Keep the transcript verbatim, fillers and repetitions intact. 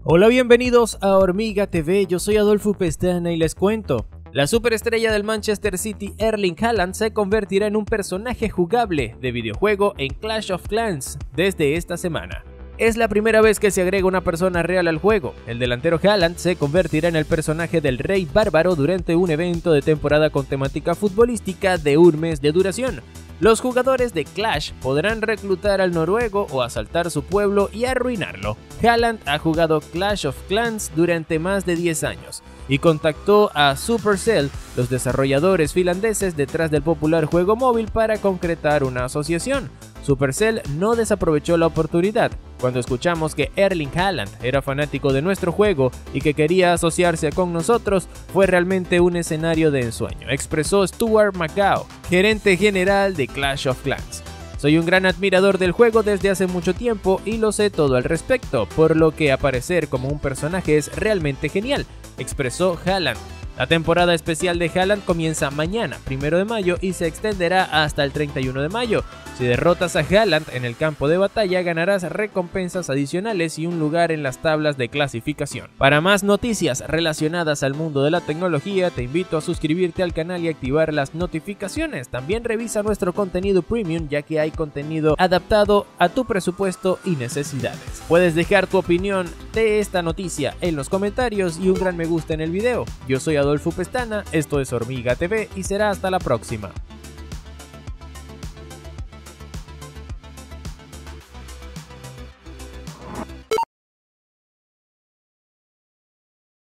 Hola, bienvenidos a Hormiga T V, yo soy Adolfo Pestana y les cuento. La superestrella del Manchester City, Erling Haaland, se convertirá en un personaje jugable de videojuego en Clash of Clans desde esta semana. Es la primera vez que se agrega una persona real al juego. El delantero Haaland se convertirá en el personaje del Rey Bárbaro durante un evento de temporada con temática futbolística de un mes de duración. Los jugadores de Clash podrán reclutar al noruego o asaltar su pueblo y arruinarlo. Haaland ha jugado Clash of Clans durante más de diez años y contactó a Supercell, los desarrolladores finlandeses detrás del popular juego móvil, para concretar una asociación. Supercell no desaprovechó la oportunidad. Cuando escuchamos que Erling Haaland era fanático de nuestro juego y que quería asociarse con nosotros, fue realmente un escenario de ensueño, expresó Stuart McGaw, gerente general de Clash of Clans. Soy un gran admirador del juego desde hace mucho tiempo y lo sé todo al respecto, por lo que aparecer como un personaje es realmente genial, expresó Haaland. La temporada especial de Haaland comienza mañana, primero de mayo, y se extenderá hasta el treinta y uno de mayo. Si derrotas a Haaland en el campo de batalla, ganarás recompensas adicionales y un lugar en las tablas de clasificación. Para más noticias relacionadas al mundo de la tecnología, te invito a suscribirte al canal y activar las notificaciones. También revisa nuestro contenido premium, ya que hay contenido adaptado a tu presupuesto y necesidades. Puedes dejar tu opinión de esta noticia en los comentarios y un gran me gusta en el video. Yo soy Adolfo Pestana, esto es Hormiga T V y será hasta la próxima.